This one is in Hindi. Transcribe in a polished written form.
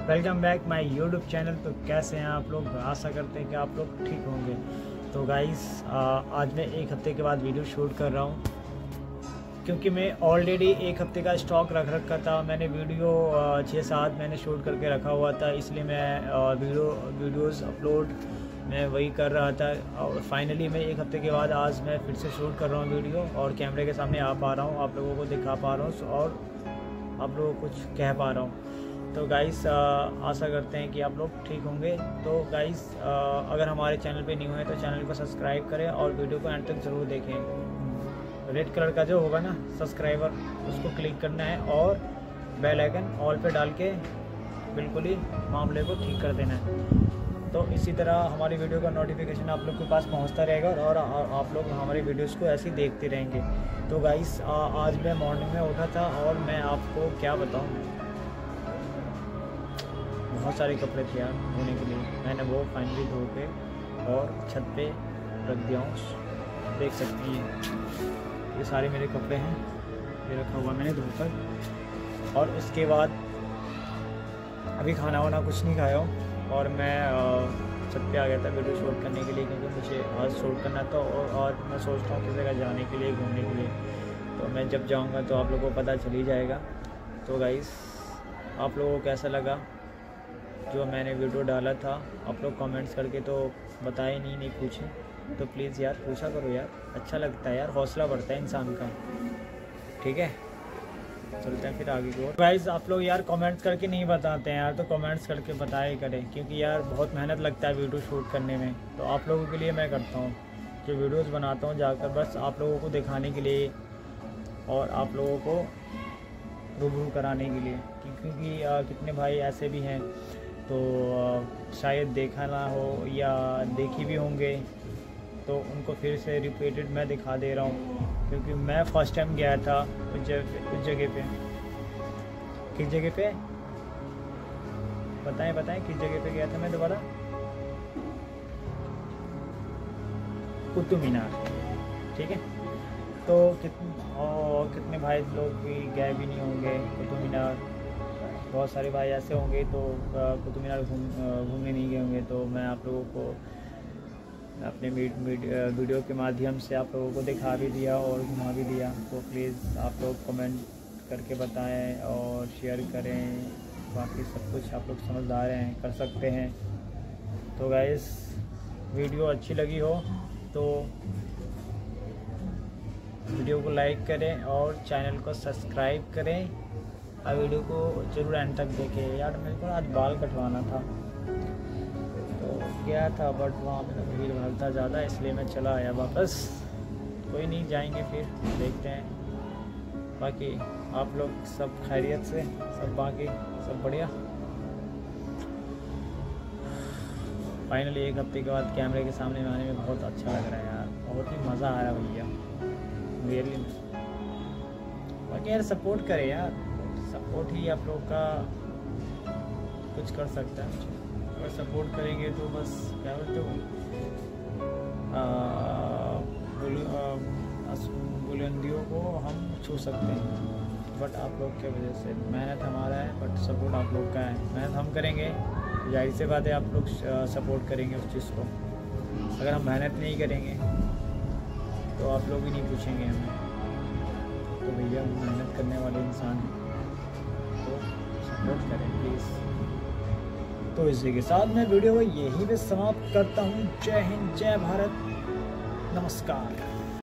Welcome back my YouTube channel. तो कैसे हैं आप लोग? आशा करते हैं कि आप लोग ठीक होंगे। तो गाइस आज मैं एक हफ्ते के बाद वीडियो शूट कर रहा हूं, क्योंकि मैं ऑलरेडी एक हफ्ते का स्टॉक रख रखा था। मैंने वीडियो 6-7 मैंने शूट करके रखा हुआ था, इसलिए मैं वीडियोस अपलोड मैं वही कर रहा था। और फाइनली मैं एक हफ्ते के बाद आज मैं फिर से शूट कर रहा हूँ वीडियो, और कैमरे के सामने आ पा रहा हूँ, आप लोगों को दिखा पा रहा हूँ और आप लोगों को कुछ कह पा रहा हूँ। तो गाइस आशा करते हैं कि आप लोग ठीक होंगे। तो गाइस अगर हमारे चैनल पे न्यू है तो चैनल को सब्सक्राइब करें और वीडियो को एंड तक ज़रूर देखें। रेड कलर का जो होगा ना सब्सक्राइबर, उसको क्लिक करना है और बेल आइकन ऑल पे डाल के बिल्कुल ही मामले को ठीक कर देना है। तो इसी तरह हमारी वीडियो का नोटिफिकेशन आप लोग के पास पहुंचता रहेगा और आप लोग हमारे वीडियोस को ऐसे ही देखते रहेंगे। तो गाइस आज मैं मॉर्निंग में उठा था और मैं आपको क्या बताऊं, बहुत सारे कपड़े थे यार धोने के लिए। मैंने वो फाइनली धो के और छत पे रख दिया हूँ। देख सकती हैं ये सारे मेरे कपड़े हैं, ये रखा हुआ मैंने धोकर। और उसके बाद अभी खाना वाना कुछ नहीं खाया हूँ और मैं छत पे आ गया था वीडियो शूट करने के लिए, क्योंकि मुझे आज शूट करना था। और मैं सोचता हूँ किसी जगह जाने के लिए, घूमने के लिए। तो मैं जब जाऊँगा तो आप लोगों को पता चल ही जाएगा। तो गाइस आप लोगों को कैसा लगा जो मैंने वीडियो डाला था? आप लोग कमेंट्स करके तो बताए नहीं पूछे, तो प्लीज़ यार पूछा करो यार, अच्छा लगता है यार, हौसला बढ़ता है इंसान का। ठीक है, चलते हैं फिर आगे की ओर। गाइस आप लोग यार कमेंट्स करके नहीं बताते हैं यार, तो कमेंट्स करके बताया करें, क्योंकि यार बहुत मेहनत लगता है वीडियो शूट करने में। तो आप लोगों के लिए मैं करता हूँ, जो वीडियोज़ बनाता हूँ जाकर बस आप लोगों को दिखाने के लिए और आप लोगों को रूबरू कराने के लिए, क्योंकि कितने भाई ऐसे भी हैं तो शायद देखा ना हो या देखी भी होंगे, तो उनको फिर से रिपीटेड मैं दिखा दे रहा हूँ। क्योंकि मैं फ़र्स्ट टाइम गया था उस जगह पे। किस जगह पे बताएं किस जगह पे गया था मैं दोबारा? कुतुब मीनार। ठीक है, तो कितने भाई लोग भी गए भी नहीं होंगे कुतुब मीनार। बहुत सारे भाई ऐसे होंगे तो कुतुब मीनार घूमने नहीं गए होंगे। तो मैं आप लोगों को अपने वीडियो के माध्यम से आप लोगों को दिखा भी दिया और घुमा भी दिया। तो प्लीज़ आप लोग कमेंट करके बताएं और शेयर करें। बाकी सब कुछ आप लोग समझदार हैं, कर सकते हैं। तो गाइस वीडियो अच्छी लगी हो तो वीडियो को लाइक करें और चैनल को सब्सक्राइब करें और वीडियो को ज़रूर एंड तक देखें। यार मेरे को आज बाल कटवाना था तो गया था, बट वहाँ पे भीड़ भाड़ था ज़्यादा, इसलिए मैं चला आया वापस। कोई नहीं, जाएंगे फिर देखते हैं। बाकी आप लोग सब खैरियत से, सब बाकी सब बढ़िया। फाइनली एक हफ्ते के बाद कैमरे के सामने में आने में बहुत अच्छा लग रहा है यार, बहुत ही मज़ा आ रहा है भैया रियली। बाकी यार सपोर्ट करें यार, सपोर्ट ही आप लोग का कुछ कर सकता है। अगर सपोर्ट करेंगे तो बस क्या बोलते हो, बुलंदियों को हम छू सकते हैं। बट आप लोग की वजह से मेहनत हमारा है, बट सपोर्ट आप लोग का है। मेहनत हम करेंगे, जाहिर सी बात है आप लोग सपोर्ट करेंगे उस चीज़ को। अगर हम मेहनत नहीं करेंगे तो आप लोग भी नहीं पूछेंगे हमें। तो भैया हम मेहनत करने वाले इंसान हैं, तो सपोर्ट करें प्लीज़। तो इसी के साथ मैं वीडियो को यहीं पे समाप्त करता हूँ। जय हिंद, जय भारत, नमस्कार।